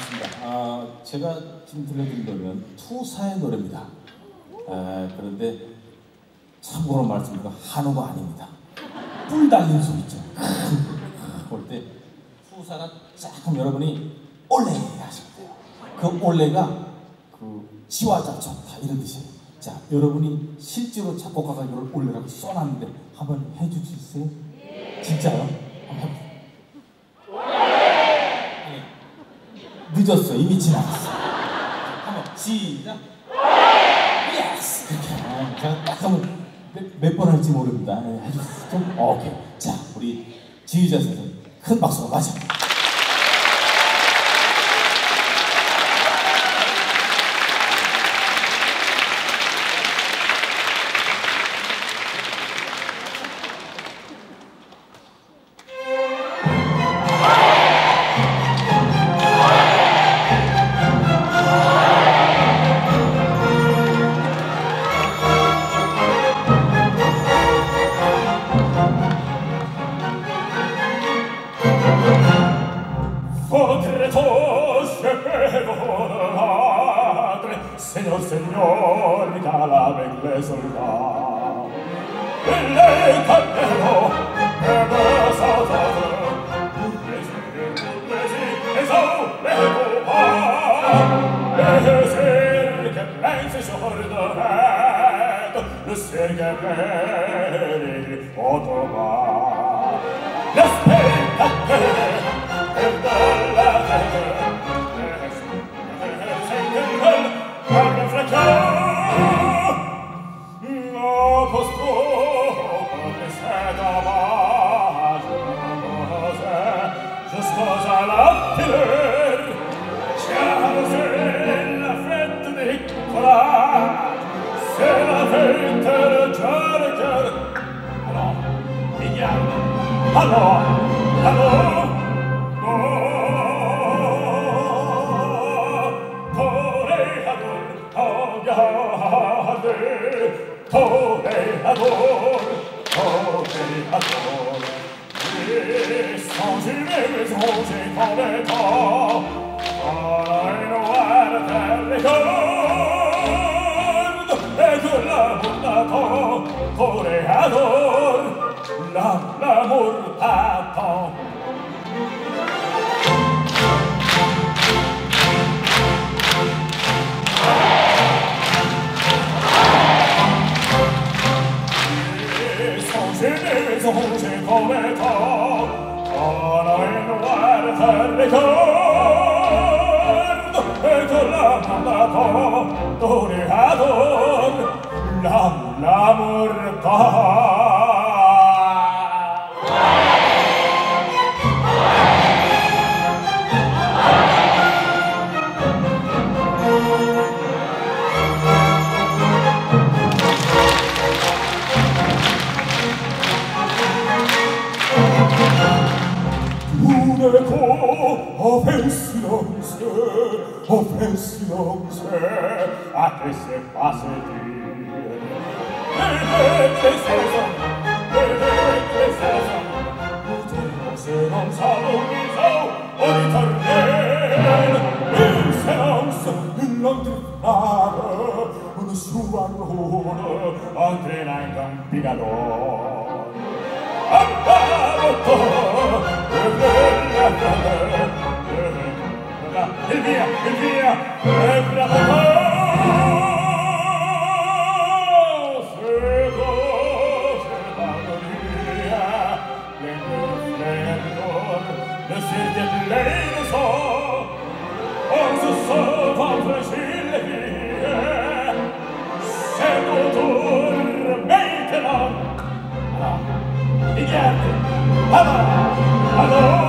맞습니다. 제가 지금 들려드린 노래는 투사의 노래입니다. 그런데 참고로 말씀드리면 한우가 아닙니다. 뿔 달린 소리 있죠. 볼 때 투사가 쫙 여러분이 올레 하실 거예요. 그 올레가 그 지화자총 다 이런 뜻이에요. 자, 여러분이 실제로 작곡가가 이걸 올레라고 써놨는데 한번 해줄 수 있어요? 진짜요? 한번 해보세요. 늦었어. 이미 지나갔어. 한번 시작. 예스. 그렇게. 제가 딱 하면 몇 번 할지 모릅니다. 해주시죠. 오케이. 자, 우리 지휘자 선생님 큰 박수로 맞아. Señor, Señor, regálame le soldado. Le cantero, me besado. Un plaisir, eso me copa. Plaisir que pense sordo, le ser que veri otoma. La spectatere, per la terre. Guarda fracciò, no posto, come sei dommage, jusqu'aux à la filer, c'est la fête des collages, c'est la fête de cœur à cœur. Alors, ignare, alors, toréador, et sans jurer raison j'ai commettant, un noir vers les cordes, et que l'amour t'attend, toréador, l'amour t'attend. J'ai commettant en un noir vers les cordes et que l'amour m'attend, toréador, l'amour t'attend. Offense silence, à que c'est passé dire. Les saisons, se non s'allonisa, on y tornait. Une séance, une longue flamme, une souarone, entraîna un campigador. Il via, e bravo! Se goce l'agonia, l'enfredor, le ciel plein de sang, on se sauve entre les filles, c'est autour maintenant. Alors, regarde, alors,